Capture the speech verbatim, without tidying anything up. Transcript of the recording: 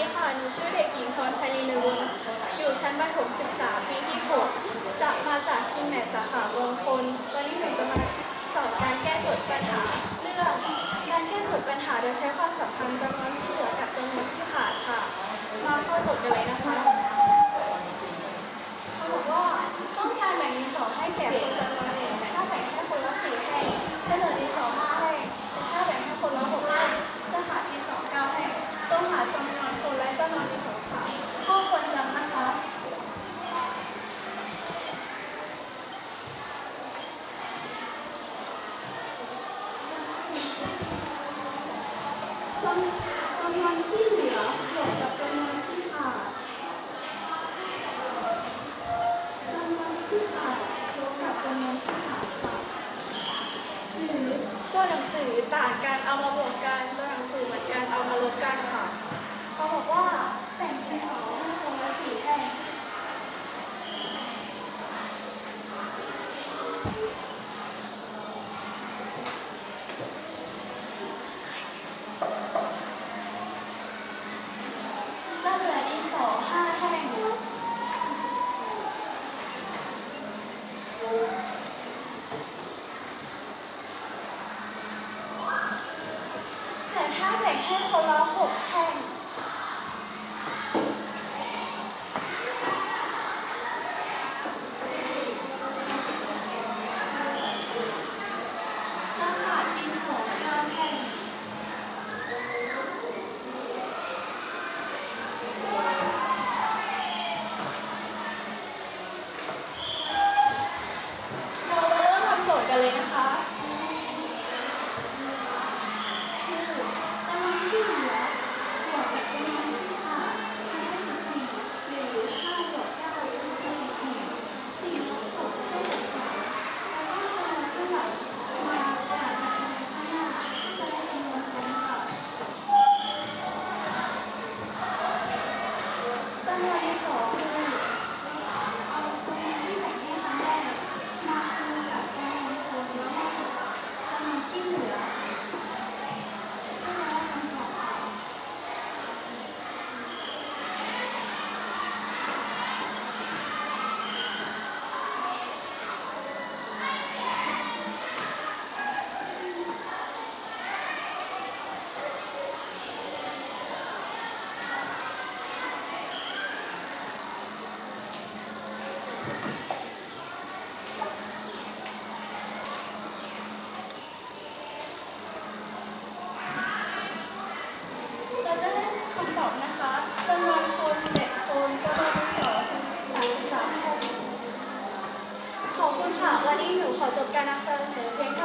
ค่ะหนูชื่อเด็กหญิงพรไพลินวงศ์อยู่ชั้นประถมศึกษาปีที่หกจะมาจากทีมแมทสาขามงคลวันนี้หนูจะมาสอนการแก้โจทย์ปัญหาเรื่องการแก้โจทย์ปัญหาโดยใช้ความสัมพันธ์จำนวนที่เหลือกับจำนวนที่ขาดค่ะมาเข้าโจทย์กันเลยนะคะเขาบอกว่าต้องการแบ่งดินสอให้แก่คนจำนวนหนึ่งแต่ถ้าแบ่งให้คนละสี่แห่งจะเหลือดินสอห้าแห่งแต่ถ้าแบ่งให้คนละหกแห่งจะขาดดินสอเก้าแห่งต้องหาจำนวนคนและจำนวนดินสอขาดข้อควรจำนะคะจำนวนที่เหลือบวกกับจำนวนที่ขาดจำนวนที่ขาดบวกกับจำนวนที่ขาดค่ะหรือตัวหนังสือต่างกันเอามาบวกกันตัวหนังสือเหมือนกันเอามาลบกันค่ะเขาบอกว่าแบ่งเป็นสองให้คนละสี่แห่งจะเหลือดินสอห้าแห่งแต่ถ้าแบ่งให้คนละหกแห่งจะขาดดินสอห้าแห่งเรามาเริ่มทำโจทย์กันเลยนะคะคือจำนวนที่เหลือบวกกับจำนวนที่ขาดจะได้สิบสี่หรือห้าบวกเก้าจะได้สิบสี่สี่ลบหกได้สิบสองแล้วก็จำนวนที่เหลือมาหารกับจำนวนข้างหน้าจะได้จำนวนคนค่ะจำนวนที่สองคือเอาจำนวนที่แบ่งให้ครั้งแรกมาคูณกับจำนวนคนแล้วก็จำนวนที่เหลือก็จะได้คำตอบค่ะเราจะได้คำตอบนะคะจำนวนคนเจ็ดคนจำนวนดินสอสามสิบสามคนขอบคุณค่ะวันนี้หนูขอจบการนำเสนอเพียง